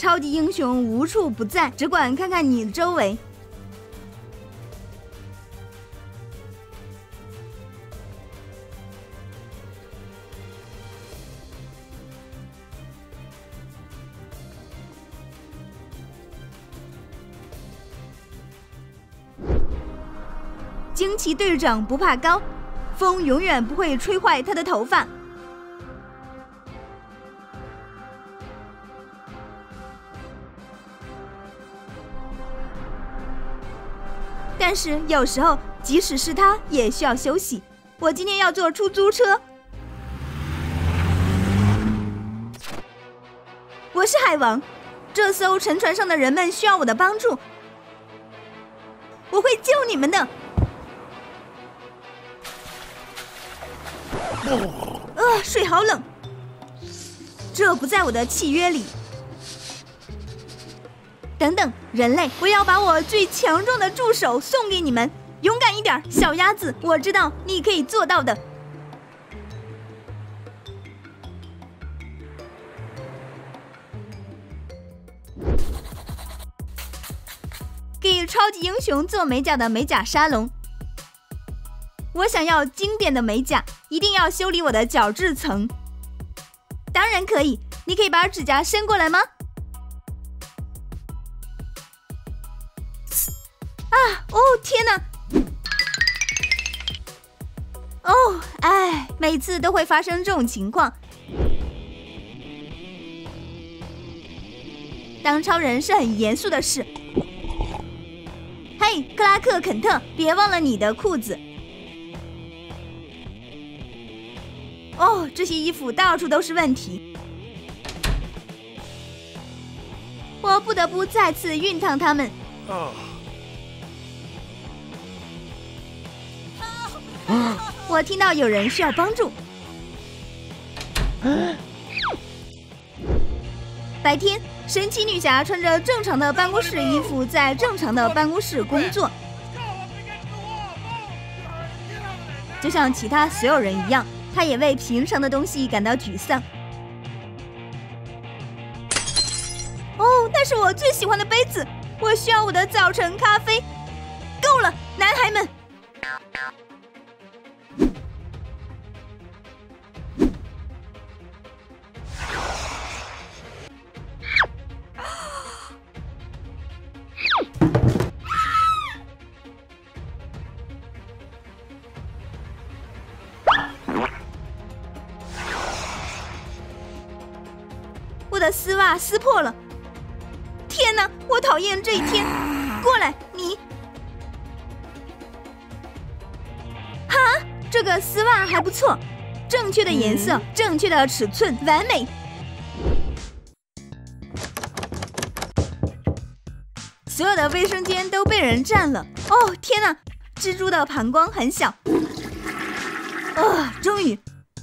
超级英雄无处不在，只管看看你的周围。惊奇队长不怕高，风永远不会吹坏他的头发。但是有时候，即使是他也需要休息。我今天要坐出租车。我是海王，这艘沉船上的人们需要我的帮助，我会救你们的。水好冷，这不在我的契约里。等等，人类，我要把我最强壮的助手送给你们，勇敢一点，小鸭子，我知道你可以做到的。给超级英雄做美甲的美甲沙龙。我想要经典的美甲，一定要修理我的角质层。当然可以，你可以把指甲伸过来吗？天哪！每次都会发生这种情况。当超人是很严肃的事。嘿，克拉克·肯特，别忘了你的裤子。这些衣服到处都是问题，我不得不再次熨烫它们。我听到有人需要帮助。白天，神奇女侠穿着正常的办公室衣服，在正常的办公室工作，就像其他所有人一样，她也为平常的东西感到沮丧。那是我最喜欢的杯子，我需要我的早晨咖啡。够了，男孩们！我的丝袜撕破了！天哪，我讨厌这一天！过来，你！哈，这个丝袜还不错，正确的颜色，正确的尺寸，完美。所有的卫生间都被人占了。天哪，蜘蛛的膀胱很小。终于。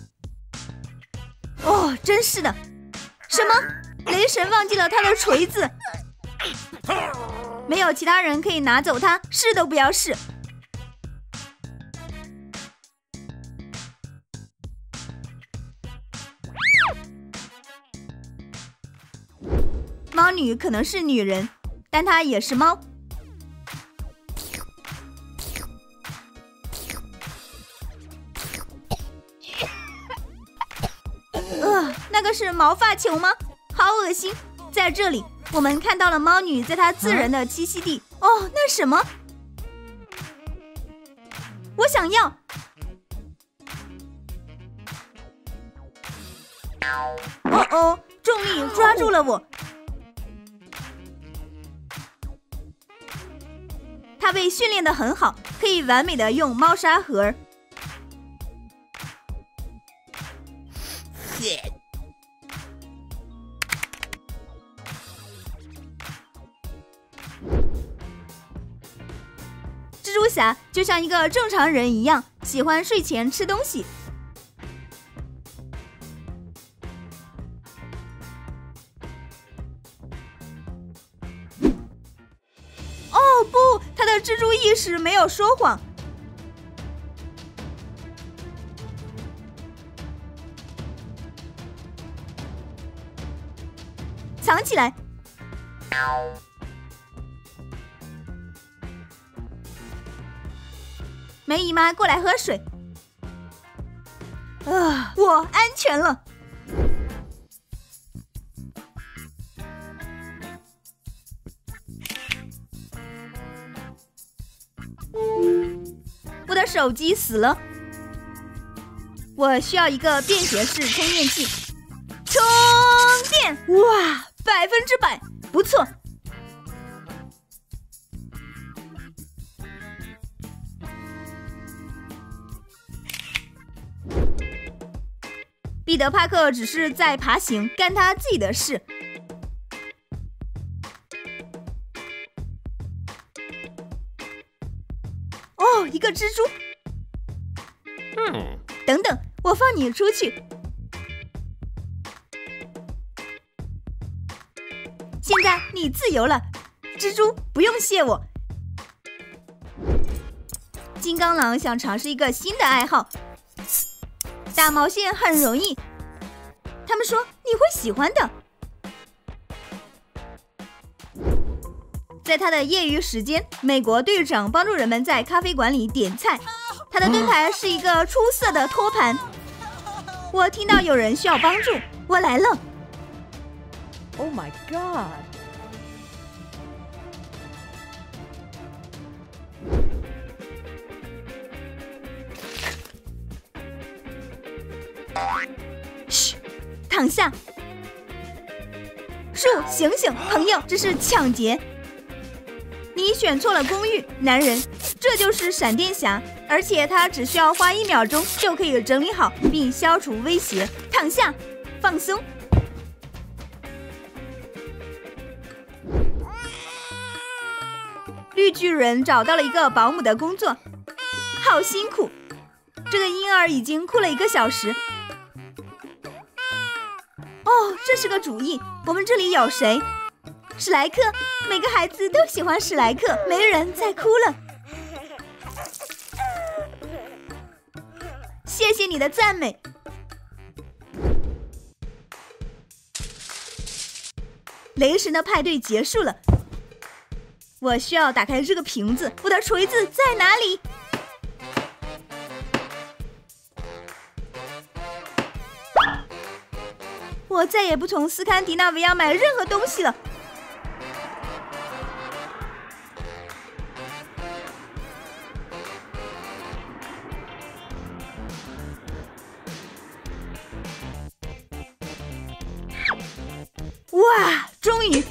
真是的。什么？雷神忘记了他的锤子？没有其他人可以拿走它，试都不要试。猫女可能是女人，但她也是猫。那个是毛发球吗？好恶心！在这里，我们看到了猫女在她自然的栖息地。那什么？我想要。重力抓住了我。它被训练得很好，可以完美的用猫砂盒。蜘蛛侠就像一个正常人一样，喜欢睡前吃东西。不，他的蜘蛛意识没有说谎。藏起来， 梅姨妈过来喝水。我安全了。我的手机死了，我需要一个便携式充电器。充电，哇，100%，不错。彼得·帕克只是在爬行，干他自己的事。哦，一个蜘蛛。等等，我放你出去。现在你自由了，蜘蛛，不用谢我。金刚狼想尝试一个新的爱好。打毛线很容易，他们说你会喜欢的。在他的业余时间，美国队长帮助人们在咖啡馆里点菜。他的盾牌是一个出色的托盘。我听到有人需要帮助，我来了。 Oh my god！ 嘘，躺下。树，醒醒，朋友，这是抢劫。你选错了公寓，男人。这就是闪电侠，而且他只需要花1秒钟就可以整理好并消除威胁。躺下，放松。绿巨人找到了一个保姆的工作，好辛苦。这个婴儿已经哭了1个小时。哦，这是个主意。我们这里有谁？史莱克，每个孩子都喜欢史莱克。没人再哭了。谢谢你的赞美。雷神的派对结束了。我需要打开这个瓶子。我的锤子在哪里？我再也不从斯堪的纳维亚买任何东西了。哇，终于！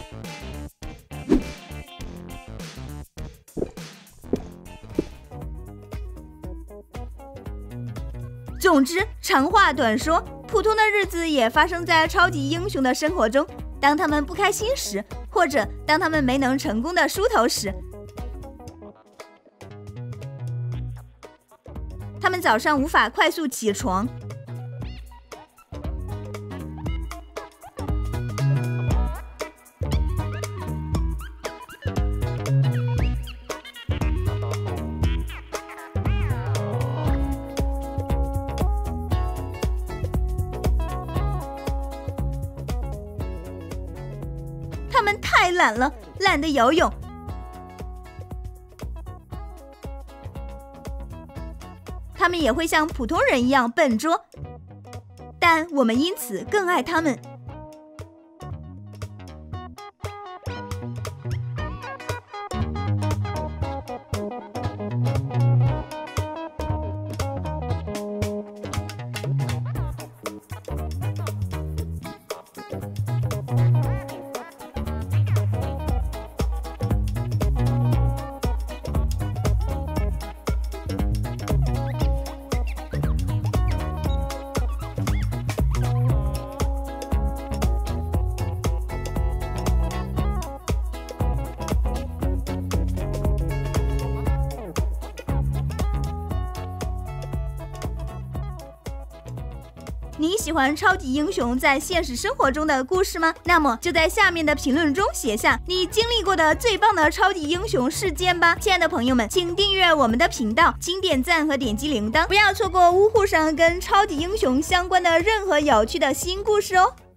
总之，长话短说，普通的日子也发生在超级英雄的生活中。当他们不开心时，或者当他们没能成功的梳头时，他们早上无法快速起床。他们太懒了，懒得游泳。他们也会像普通人一样笨拙，但我们因此更爱他们。你喜欢超级英雄在现实生活中的故事吗？那么就在下面的评论中写下你经历过的最棒的超级英雄事件吧。亲爱的朋友们，请订阅我们的频道，请点赞和点击铃铛，不要错过呜呼上跟超级英雄相关的任何有趣的新故事哦。